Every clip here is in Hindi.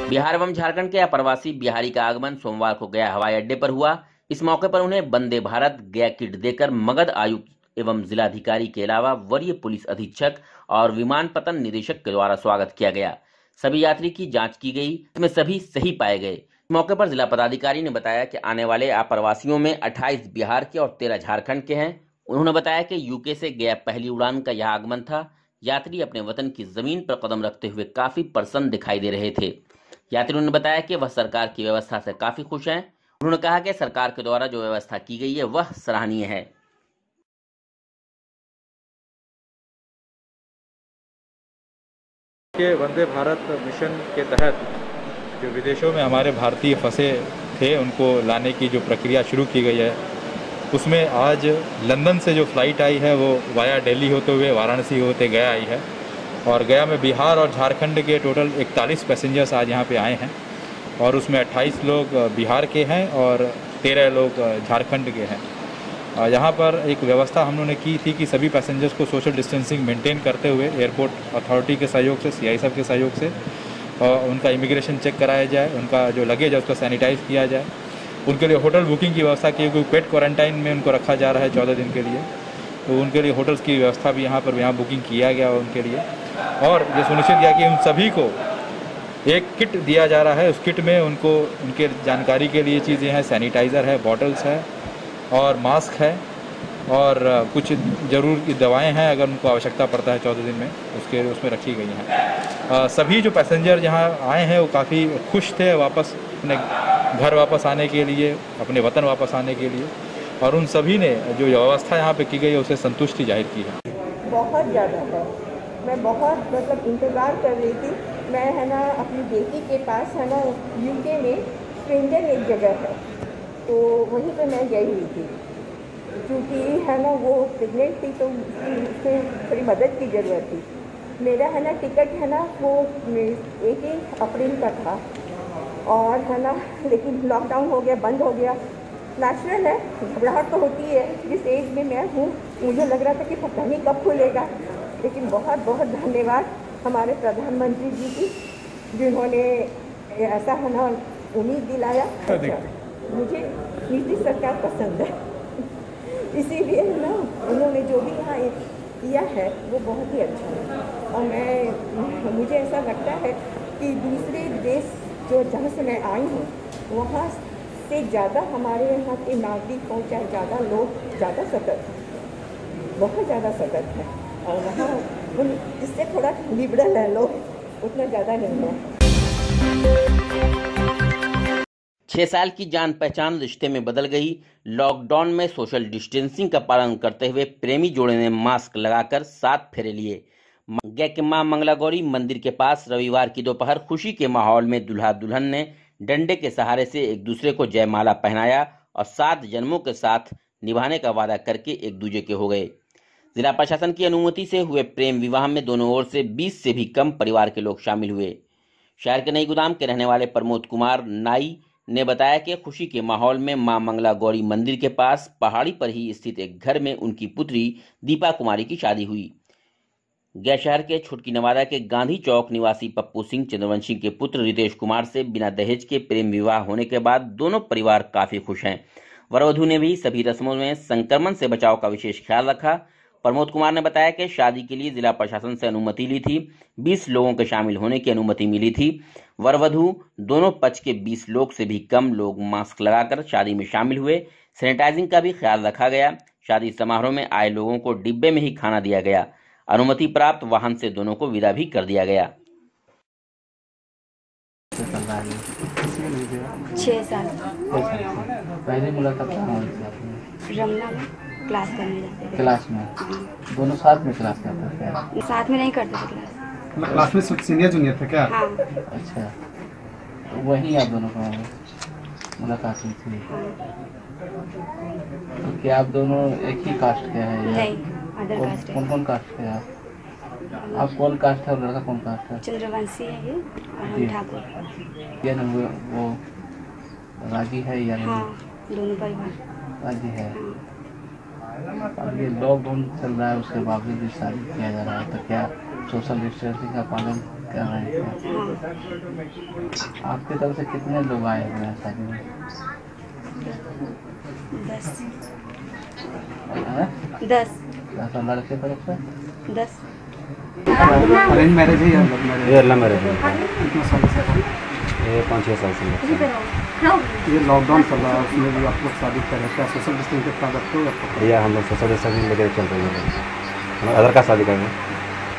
बिहार एवं झारखंड के अप्रवासी बिहारी का आगमन सोमवार को गया हवाई अड्डे पर हुआ। इस मौके पर उन्हें वंदे भारत गया किट देकर मगध आयुक्त एवं जिलाधिकारी के अलावा वरीय पुलिस अधीक्षक और विमानपत्तन निदेशक के द्वारा स्वागत किया गया। सभी यात्री की जांच की गई, इसमें सभी सही पाए गए। इस मौके पर जिला पदाधिकारी ने बताया कि आने वाले अप्रवासियों में 28 बिहार के और 13 झारखंड के हैं। उन्होंने बताया कि यूके से गया पहली उड़ान का यह आगमन था। यात्री अपने वतन की जमीन पर कदम रखते हुए काफी प्रसन्न दिखाई दे रहे थे। यात्रियों ने बताया कि वह सरकार की व्यवस्था से काफी खुश हैं। उन्होंने कहा कि सरकार के द्वारा जो व्यवस्था की गई है वह सराहनीय है। के वंदे भारत मिशन के तहत जो विदेशों में हमारे भारतीय फंसे थे उनको लाने की जो प्रक्रिया शुरू की गई है, उसमें आज लंदन से जो फ्लाइट आई है वो वाया दिल्ली होते हुए वाराणसी होते गया आई है। और गया में बिहार और झारखंड के टोटल 41 पैसेंजर्स आज यहाँ पे आए हैं और उसमें 28 लोग बिहार के हैं और 13 लोग झारखंड के हैं। यहाँ पर एक व्यवस्था हम लोगों ने की थी कि सभी पैसेंजर्स को सोशल डिस्टेंसिंग मेंटेन करते हुए एयरपोर्ट अथॉरिटी के सहयोग से, CI के सहयोग से उनका इमिग्रेशन चेक कराया जाए, उनका जो लगेज है उसका सैनिटाइज किया जाए, उनके लिए होटल बुकिंग की व्यवस्था की, क्योंकि पेड क्वारंटाइन में उनको रखा जा रहा है 14 दिन के लिए, तो उनके लिए होटल्स की व्यवस्था भी यहाँ बुकिंग किया गया उनके लिए। और ये सुनिश्चित किया कि उन सभी को एक किट दिया जा रहा है। उस किट में उनको उनके जानकारी के लिए चीज़ें हैं, सैनिटाइज़र है, बॉटल्स है और मास्क है और कुछ ज़रूर की दवाएं हैं अगर उनको आवश्यकता पड़ता है 14 दिन में, उसमें रखी गई हैं। सभी जो पैसेंजर यहाँ आए हैं वो काफ़ी खुश थे वापस अपने घर वापस आने के लिए, अपने वतन वापस आने के लिए, और उन सभी ने जो व्यवस्था यहाँ पे की गई है उसे संतुष्टि जाहिर की है। बहुत ज़्यादा है, मैं बहुत इंतज़ार कर रही थी। मैं है ना अपनी बेटी के पास है ना यूके में स्ट्रेंजर एक जगह है, तो वहीं पे मैं गई हुई थी, क्योंकि है ना वो प्रेग्नेंट थी तो उससे थोड़ी मदद की ज़रूरत थी। मेरा है ना टिकट है ना वो 1 अप्रैल का था और है ना, लेकिन लॉकडाउन हो गया, बंद हो गया। नेचुरल है, घबराहट तो होती है, जिस एज में मैं हूँ मुझे लग रहा था कि पता नहीं कब खुलेगा, लेकिन बहुत बहुत धन्यवाद हमारे प्रधानमंत्री जी की, जिन्होंने ऐसा है ना उम्मीद दिलाया। मुझे नीतीश सरकार पसंद है, इसीलिए है ना उन्होंने जो भी यहाँ किया है वो बहुत ही अच्छा है। और मुझे ऐसा लगता है कि दूसरे देश जो जहाँ से मैं आई हूँ वहाँ से ज़्यादा हमारे यहाँ के नागरिक हो, चाहे ज़्यादा लोग ज़्यादा सतर्क हैं, बहुत ज़्यादा सतर्क हैं, और वहाँ इससे थोड़ा लिबरल है लोग, उतना ज़्यादा नहीं है। 6 साल की जान पहचान रिश्ते में बदल गई। लॉकडाउन में सोशल डिस्टेंसिंग का पालन करते हुए प्रेमी जोड़े ने मास्क लगाकर 7 फेरे लिए। गया के मां मंगला गौरी मंदिर के पास रविवार की दोपहर खुशी के माहौल में दूल्हा दुल्हन ने डंडे के सहारे से एक दूसरे को जयमाला पहनाया और 7 जन्मों के साथ निभाने का वादा करके एक दूसरे के हो गए। जिला प्रशासन की अनुमति से हुए प्रेम विवाह में दोनों ओर से 20 से भी कम परिवार के लोग शामिल हुए। शहर के नई गोदाम के रहने वाले प्रमोद कुमार नाई ने बताया कि खुशी के माहौल में मां मंगला गौरी मंदिर के पास पहाड़ी पर ही स्थित एक घर में उनकी पुत्री दीपा कुमारी की शादी हुई। गया शहर के छुटकी नवादा के गांधी चौक निवासी पप्पू सिंह चंद्रवंशी के पुत्र रितेश कुमार से बिना दहेज के प्रेम विवाह होने के बाद दोनों परिवार काफी खुश हैं। वरवधू ने भी सभी रस्मों में संक्रमण से बचाव का विशेष ख्याल रखा। प्रमोद कुमार ने बताया कि शादी के लिए जिला प्रशासन से अनुमति ली थी, 20 लोगों के शामिल होने की अनुमति मिली थी। वरवधू दोनों पक्ष के 20 लोग से भी कम लोग मास्क लगाकर शादी में शामिल हुए। सैनिटाइजिंग का भी ख्याल रखा गया। शादी समारोह में आए लोगों को डिब्बे में ही खाना दिया गया। अनुमति प्राप्त वाहन से दोनों को विदा भी कर दिया गया। 6 साल पहली मुलाकात कहाँ हुई थी आपने? रमना में क्लास करने जाते थे। क्लास में? दोनों साथ में क्लास करते थे? साथ में नहीं करते थे क्लास। क्लास में सीनियर जूनियर थे क्या? हाँ। अच्छा, तो वहीं आप दोनों को मुलाकात हुई थी? तो क्या आप दोनों एक ही कास्ट के हैं? नहीं, अदर कास्ट है। कौन कास्ट के हैं आप? कौन कास्ट है और लड़का कौन कास्ट है? चंद्रवंशी है ये और हम ठाकुर। ये न वो राजी है या नहीं? हाँ, दोनों परिवार राजी है। अब ये लॉकडाउन चल रहा है उसके बावजूद भी शादी किया जा रहा है, तो क्या सोशल डिस्टेंसिंग का पालन कर रहे हैं। हाँ आपकी तरफ से कितने लोग आए हुए हैं शादी में? 10 10 लड़के तरफ से? 10 अरेंज मैरिज है या लव मैरिज? ये लव मैरिज है। कितने साल से? ये 5-6 साल से। ये लॉकडाउन चल रहा है, उसमें भी आप लोग शादी कर रहे हैं, क्या सोशल डिस्टेंस के साथ रखते हो? या हम लोग सोशल डिस्टेंसिंग लेकर चल रहे हैं। हम अदर का शादी कर रहे हैं।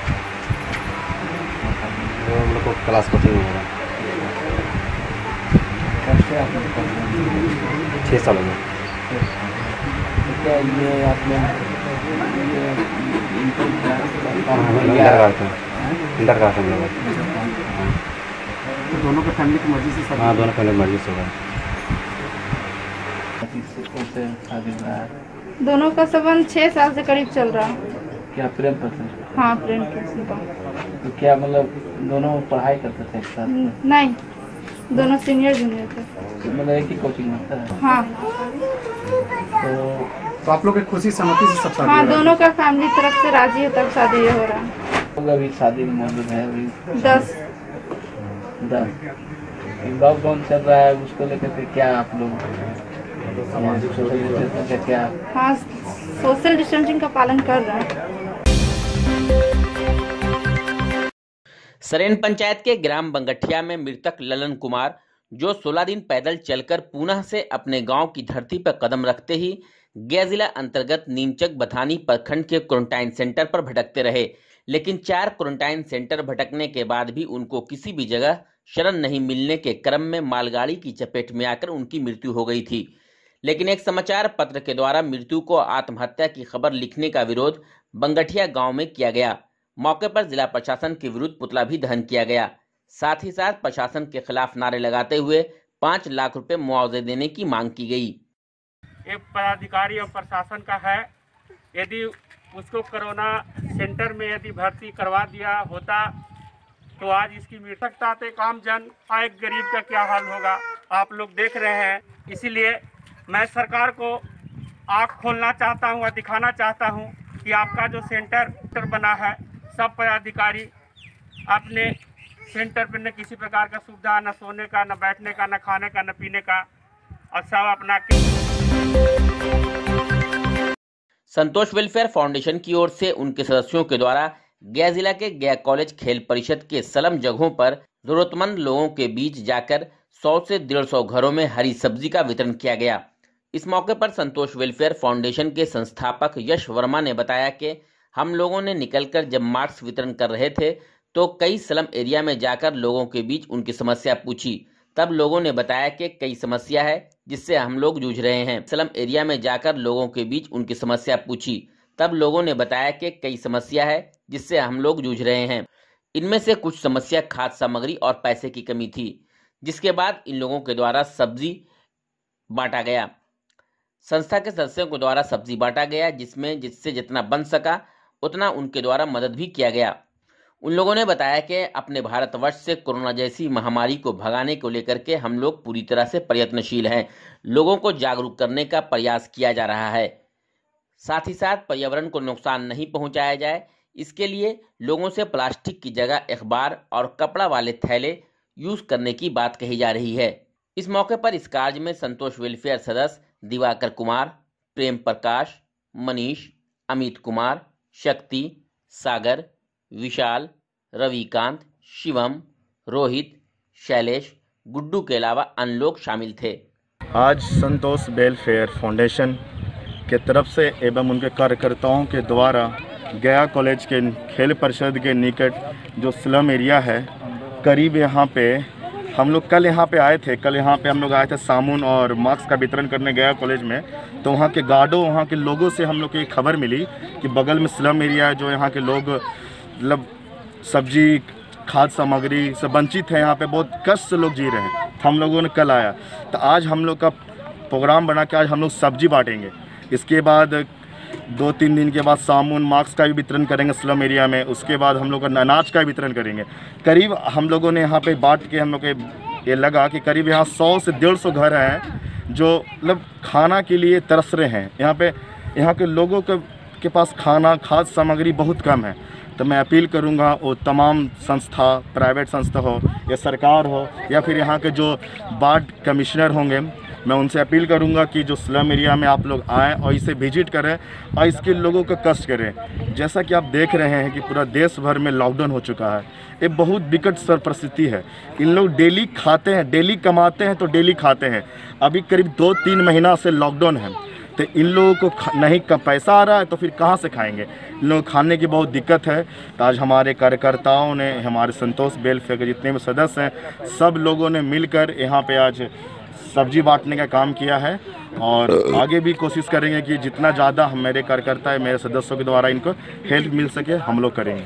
हम लोग को क्लास कोचिंग हो रहा है। कैसे आप लोग कर रहे हैं? 6 साल हो गए। तो क्या ये आपने इंटर का हम लोग। तो दोनों के फैमिली की मर्जी से शादी? हाँ, दोनों फैमिली मर्जी से हुआ। शादी हुआ है? दोनों का संबंध 6 साल से करीब चल रहा है। क्या प्रेम पसंद? हाँ, प्रेम प्रसंग का। तो क्या मतलब दोनों पढ़ाई करते थे एक साथ? नहीं, दोनों सीनियर जूनियर थे। तो मतलब एक ही कोचिंग में होता है? हाँ। तो आप लोग की खुशी सहमति से सब शादी हाँ, हो रहा है? दोनों का फैमिली तरफ से राजी है तब शादी हो रहा है। लोग अभी शादी में मौजूद है अभी? 10 लॉकडाउन चल रहा है, उसको लेकर के क्या आप लोग सोशल डिस्टेंसिंग का क्या? हाँ, सोशल डिस्टेंसिंग का पालन कर रहे हैं। सरेन पंचायत के ग्राम बंगठिया में मृतक ललन कुमार, जो 16 दिन पैदल चलकर पुनः से अपने गांव की धरती पर कदम रखते ही गया जिला अंतर्गत नीमचक बथानी प्रखंड के क्वारंटाइन सेंटर पर भटकते रहे, लेकिन 4 क्वारंटाइन सेंटर भटकने के बाद भी उनको किसी भी जगह शरण नहीं मिलने के क्रम में मालगाड़ी की चपेट में आकर उनकी मृत्यु हो गई थी। लेकिन एक समाचार पत्र के द्वारा मृत्यु को आत्महत्या की खबर लिखने का विरोध बंगठिया गांव में किया गया। मौके पर जिला प्रशासन के विरुद्ध पुतला भी दहन किया गया। साथ ही साथ प्रशासन के खिलाफ नारे लगाते हुए 5 लाख रुपए मुआवजे देने की मांग की गई। एक पदाधिकारी और प्रशासन का है, यदि उसको कोरोना सेंटर में यदि भर्ती करवा दिया होता तो आज इसकी मृतकता एक आम जन और एक गरीब का क्या हाल होगा आप लोग देख रहे हैं। इसीलिए मैं सरकार को आँख खोलना चाहता हूँ और दिखाना चाहता हूँ कि आपका जो सेंटर बना है, सब पदाधिकारी अपने सेंटर पर न किसी प्रकार का सुविधा, न सोने का, न बैठने का, न खाने का, न पीने का, और सब अपना। संतोष वेलफेयर फाउंडेशन की ओर से उनके सदस्यों के द्वारा गया जिला के गया कॉलेज खेल परिषद के सलम जगहों पर जरूरतमंद लोगों के बीच जाकर 100 से 150 घरों में हरी सब्जी का वितरण किया गया। इस मौके पर संतोष वेलफेयर फाउंडेशन के संस्थापक यश वर्मा ने बताया कि हम लोगों ने निकलकर जब मास्क वितरण कर रहे थे तो कई स्लम एरिया में जाकर लोगों के बीच उनकी समस्या पूछी। तब लोगों ने बताया कि कई समस्या है जिससे हम लोग जूझ रहे हैं। स्लम एरिया में जाकर लोगों के बीच उनकी समस्या पूछी। तब लोगों ने बताया कि कई समस्या है जिससे हम लोग जूझ रहे हैं। इनमें से कुछ समस्या खाद्य सामग्री और पैसे की कमी थी, जिसके बाद इन लोगों के द्वारा सब्जी बांटा गया। संस्था के सदस्यों के द्वारा सब्जी बांटा गया, जिससे जितना बन सका उतना उनके द्वारा मदद भी किया गया। उन लोगों ने बताया कि अपने भारतवर्ष से कोरोना जैसी महामारी को भगाने को लेकर के हम लोग पूरी तरह से प्रयत्नशील हैं। लोगों को जागरूक करने का प्रयास किया जा रहा है। साथ ही साथ पर्यावरण को नुकसान नहीं पहुंचाया जाए, इसके लिए लोगों से प्लास्टिक की जगह अखबार और कपड़ा वाले थैले यूज करने की बात कही जा रही है। इस मौके पर इस कार्य में संतोष वेलफेयर सदस्य दिवाकर कुमार, प्रेम प्रकाश, मनीष, अमित कुमार, शक्ति, सागर, विशाल, रविकांत, शिवम, रोहित, शैलेश, गुड्डू के अलावा अन्य लोग शामिल थे। आज संतोष वेलफेयर फाउंडेशन के तरफ से एवं उनके कार्यकर्ताओं के द्वारा गया कॉलेज के खेल परिषद के निकट जो स्लम एरिया है, करीब यहाँ पे हम लोग कल यहाँ पे आए थे। कल यहाँ पे हम लोग आए थे साबुन और मास्क का वितरण करने गया कॉलेज में। तो वहाँ के गार्डों, वहाँ के लोगों से हम लोग को एक खबर मिली कि बगल में स्लम एरिया है, जो यहाँ के लोग मतलब सब्जी, खाद्य सामग्री से वंचित है। यहाँ पे बहुत कष्ट से लोग जी रहे हैं। हम लोगों ने कल आया तो आज हम लोग का प्रोग्राम बना के आज हम लोग सब्जी बांटेंगे। इसके बाद 2-3 दिन के बाद साबुन, मास्क का भी वितरण करेंगे स्लम एरिया में। उसके बाद हम लोग अनाज का वितरण करेंगे। करीब हम लोगों ने यहाँ पे बांट के हम लोग के ये लगा कि करीब यहाँ 100 से 150 घर हैं जो मतलब खाना के लिए तरस रहे हैं। यहाँ के लोगों के पास खाना, खाद्य सामग्री बहुत कम है। तो मैं अपील करूंगा वो तमाम संस्था, प्राइवेट संस्था हो या सरकार हो या फिर यहाँ के जो वार्ड कमिश्नर होंगे, मैं उनसे अपील करूंगा कि जो स्लम एरिया में आप लोग आएँ और इसे विजिट करें और इसके लोगों को कष्ट करें। जैसा कि आप देख रहे हैं कि पूरा देश भर में लॉकडाउन हो चुका है। ये बहुत विकट परिस्थिति है। इन लोग डेली खाते हैं, डेली कमाते हैं तो डेली खाते हैं। अभी करीब 2-3 महीना से लॉकडाउन है, तो इन लोगों को नहीं पैसा आ रहा है तो फिर कहाँ से खाएंगे। इन लोगों को खाने की बहुत दिक्कत है। तो आज हमारे कार्यकर्ताओं ने, हमारे संतोष वेलफेयर के जितने भी सदस्य हैं, सब लोगों ने मिलकर यहाँ पे आज सब्जी बांटने का काम किया है और आगे भी कोशिश करेंगे कि जितना ज़्यादा मेरे कार्यकर्ता है, मेरे सदस्यों के द्वारा इनको हेल्प मिल सके, हम लोग करेंगे।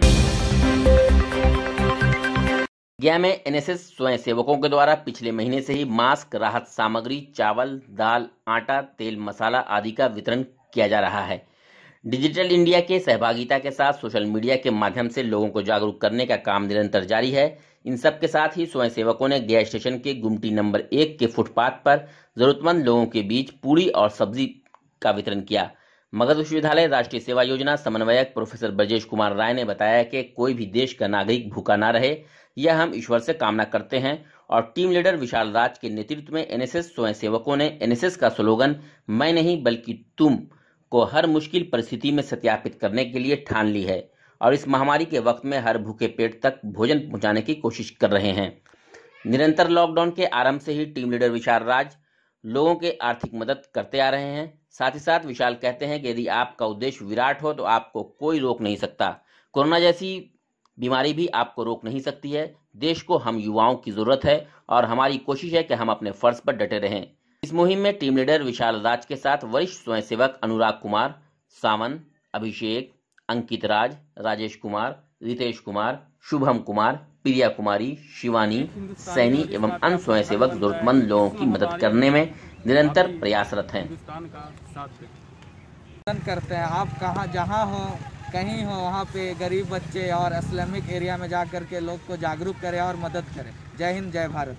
गया में एनएसएस स्वयंसेवकों के द्वारा पिछले महीने से ही मास्क, राहत सामग्री, चावल, दाल, आटा, तेल, मसाला आदि का वितरण किया जा रहा है। डिजिटल इंडिया के सहभागिता के साथ सोशल मीडिया के माध्यम से लोगों को जागरूक करने का काम निरंतर जारी है। इन सब के साथ ही स्वयंसेवकों ने गया स्टेशन के गुमटी नंबर 1 के फुटपाथ पर जरूरतमंद लोगों के बीच पूरी और सब्जी का वितरण किया। मगध विश्वविद्यालय राष्ट्रीय सेवा योजना समन्वयक प्रोफेसर ब्रजेश कुमार राय ने बताया कि कोई भी देश का नागरिक भूखा ना रहे, यह हम ईश्वर से कामना करते हैं। और टीम लीडर विशाल राज के नेतृत्व में एनएसएस स्वयंसेवकों ने एनएसएस का स्लोगन मैं नहीं बल्कि तुम को हर मुश्किल परिस्थिति में सत्यापित करने के लिए ठान ली है और इस महामारी के वक्त में हर भूखे पेट तक भोजन पहुंचाने की कोशिश कर रहे हैं। निरंतर लॉकडाउन के आरंभ से ही टीम लीडर विशाल राज लोगों के आर्थिक मदद करते आ रहे हैं। साथ ही साथ विशाल कहते हैं कि यदि आपका उद्देश्य विराट हो तो आपको कोई रोक नहीं सकता। कोरोना जैसी बीमारी भी आपको रोक नहीं सकती है। देश को हम युवाओं की जरूरत है और हमारी कोशिश है कि हम अपने फर्ज पर डटे रहें। इस मुहिम में टीम लीडर विशाल राज के साथ वरिष्ठ स्वयंसेवक अनुराग कुमार, सावन, अभिषेक, अंकित राज, राजेश कुमार, रितेश कुमार, शुभम कुमार, प्रिया कुमारी, शिवानी, सैनी एवं अन्य स्वयंसेवक जरूरतमंद लोगों की मदद करने में निरंतर प्रयासरत हैं। करते हैं आप कहाँ जहाँ हो कहीं हो वहाँ पे गरीब बच्चे और इस्लामिक एरिया में जा कर के लोग को जागरूक करें और मदद करें। जय हिंद, जय भारत।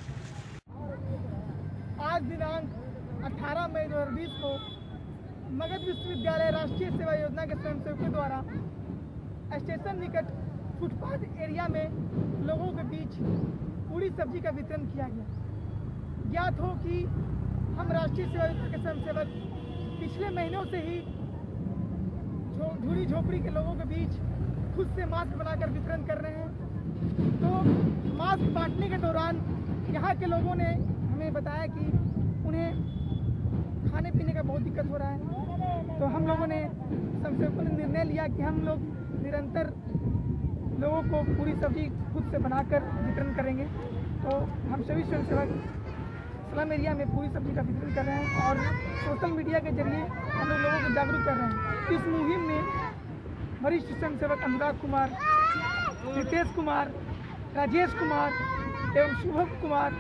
आज दिनांक 18 मई 2020 को मगध विश्वविद्यालय राष्ट्रीय सेवा योजना के स्वयंसेवकों द्वारा स्टेशन निकट फुटपाथ एरिया में लोगों के बीच पूरी सब्जी का वितरण किया गया। ज्ञात हो कि हम राष्ट्रीय सेवा योजना के स्वयंसेवक पिछले महीनों से ही झूड़ी झोपड़ी के लोगों के बीच खुद से मास्क बनाकर वितरण कर रहे हैं। तो मास्क बांटने के दौरान यहाँ के लोगों ने हमें बताया कि उन्हें खाने पीने का बहुत दिक्कत हो रहा है। तो हम लोगों ने स्वयंसेवकों ने निर्णय लिया कि हम लोग निरंतर लोगों को पूरी सब्जी खुद से बनाकर वितरण करेंगे। तो हम सभी स्वयंसेवक स्लम एरिया में पूरी सब्जी का वितरण कर रहे हैं और सोशल मीडिया के जरिए हम लोगों को जागरूक कर रहे हैं। इस मुहिम में वरिष्ठ स्वयंसेवक अनुराग कुमार, रितेश कुमार, राजेश कुमार एवं शुभम कुमार।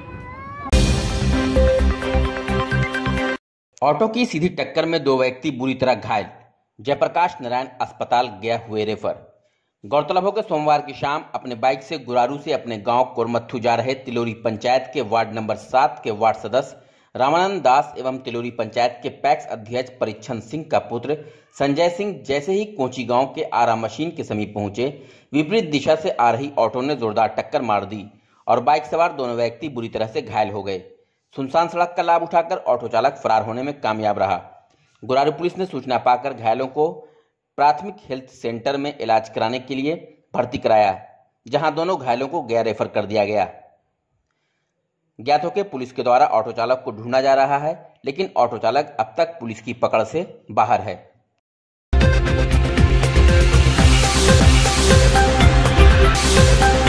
ऑटो की सीधी टक्कर में 2 व्यक्ति बुरी तरह घायल, जयप्रकाश नारायण अस्पताल गया हुए रेफर। गौरतलब हो कि सोमवार की शाम अपने बाइक से गुरारू से अपने गांव कोरमत्थू जा रहे तिलोरी पंचायत के वार्ड नंबर 7 के वार्ड सदस्य रामानंद दास एवं तिलोरी पंचायत के पैक्स अध्यक्ष परिच्छन सिंह का पुत्र संजय सिंह जैसे ही कोची गांव के आरा मशीन के समीप पहुंचे, विपरीत दिशा से आ रही ऑटो ने जोरदार टक्कर मार दी और बाइक सवार दोनों व्यक्ति बुरी तरह से घायल हो गए। सुनसान सड़क का लाभ उठाकर ऑटो चालक फरार होने में कामयाब रहा। गुरारू पुलिस ने सूचना पाकर घायलों को प्राथमिक हेल्थ सेंटर में इलाज कराने के लिए भर्ती कराया, जहां दोनों घायलों को गया रेफर कर दिया गया। ज्ञात हो कि पुलिस के द्वारा ऑटो चालक को ढूंढा जा रहा है, लेकिन ऑटो चालक अब तक पुलिस की पकड़ से बाहर है।